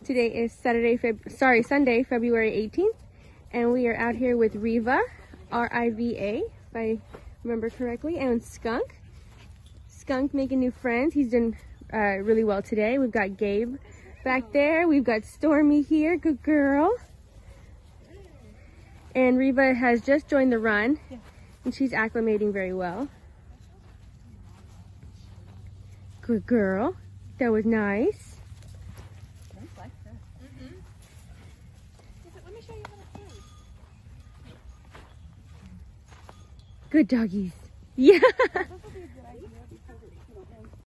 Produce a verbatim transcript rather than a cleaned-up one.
Today is Saturday, Feb sorry, Sunday, February eighteenth, and we are out here with Reva, R I V A, if I remember correctly, and Skunk. Skunk making new friends. He's done uh, really well today. We've got Gabe back there. We've got Stormie here. Good girl. And Reva has just joined the run, and she's acclimating very well. Good girl. That was nice. Good doggies. Yeah.